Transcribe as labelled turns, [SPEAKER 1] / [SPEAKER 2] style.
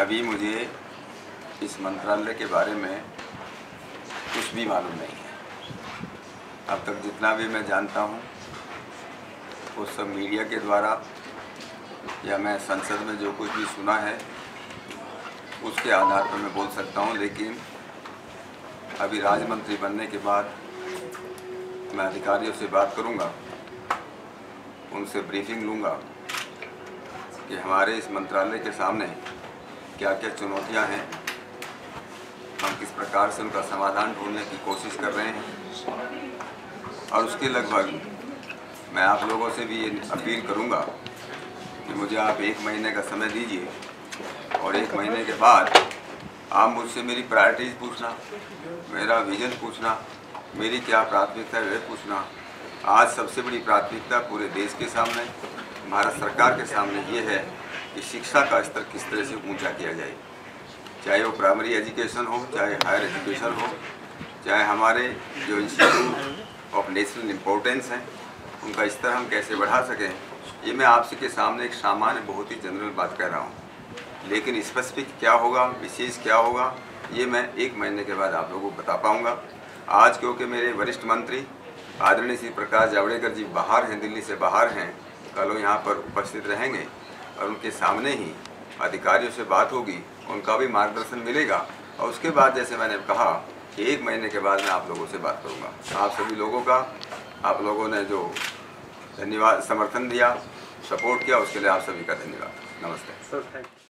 [SPEAKER 1] अभी मुझे इस मंत्रालय के बारे में कुछ भी मालूम नहीं है। अब तक जितना भी मैं जानता हूँ वो सब मीडिया के द्वारा या मैं संसद में जो कुछ भी सुना है उसके आधार पर मैं बोल सकता हूँ। लेकिन अभी राज्य मंत्री बनने के बाद मैं अधिकारियों से बात करूँगा, उनसे ब्रीफिंग लूँगा कि हमारे इस मंत्रालय के सामने क्या क्या चुनौतियाँ हैं, हम किस प्रकार से उनका समाधान ढूंढने की कोशिश कर रहे हैं। और उसके लगभग मैं आप लोगों से भी ये अपील करूँगा कि मुझे आप 1 महीने का समय दीजिए और 1 महीने के बाद आप मुझसे मेरी प्रायोरिटीज़ पूछना, मेरा विजन पूछना, मेरी क्या प्राथमिकता है वह पूछना। आज सबसे बड़ी प्राथमिकता पूरे देश के सामने, भारत सरकार के सामने ये है कि शिक्षा का स्तर किस तरह से ऊंचा किया जाए, चाहे वो प्राइमरी एजुकेशन हो, चाहे हायर एजुकेशन हो, चाहे हमारे जो इंस्टीट्यूट ऑफ नेशनल इम्पोर्टेंस हैं उनका स्तर हम कैसे बढ़ा सकें। ये मैं आपसे के सामने एक सामान्य बहुत ही जनरल बात कह रहा हूँ, लेकिन स्पेसिफिक क्या होगा, विशेष क्या होगा, ये मैं 1 महीने के बाद आप लोगों को बता पाऊँगा। आज क्योंकि मेरे वरिष्ठ मंत्री आदरणीय श्री प्रकाश जावड़ेकर जी बाहर हैं, दिल्ली से बाहर हैं, कल वो यहाँ पर उपस्थित रहेंगे और उनके सामने ही अधिकारियों से बात होगी, उनका भी मार्गदर्शन मिलेगा। और उसके बाद जैसे मैंने कहा कि 1 महीने के बाद मैं आप लोगों से बात करूँगा। आप सभी लोगों का, आप लोगों ने जो धन्यवाद, समर्थन दिया, सपोर्ट किया, उसके लिए आप सभी का धन्यवाद। नमस्ते सर।